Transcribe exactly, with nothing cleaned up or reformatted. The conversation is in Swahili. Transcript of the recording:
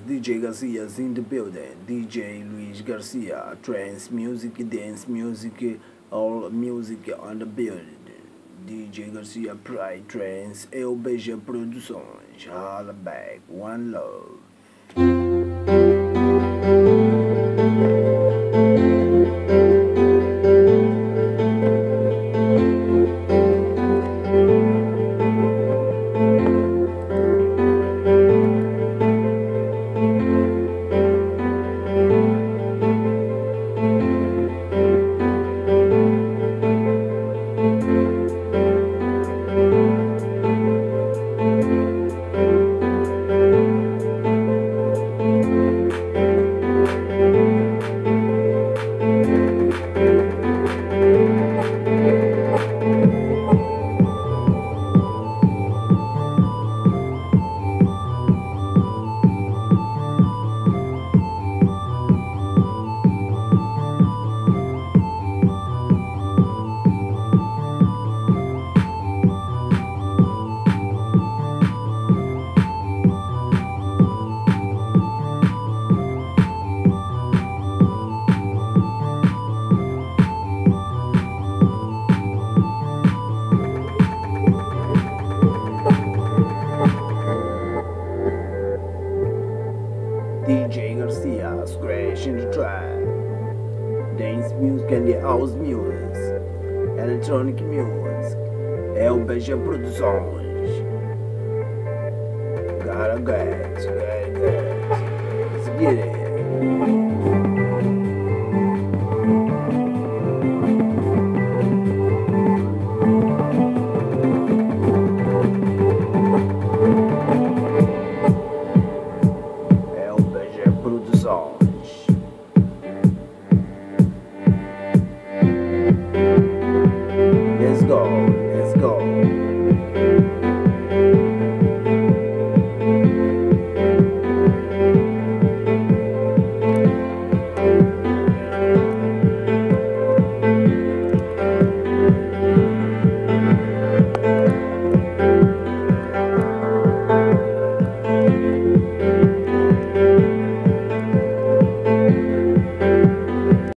D J Garcia's in the building. D J Luis Garcia, trance music, dance music, all music on the building. D J Garcia Pride Trance, Eu Beija Produções, Holla Back, One Love. D J Garcia, scratch in the track, dance music and the house music, electronic music, Eu Beija Produções. Gotta get, gotta get, let's get it.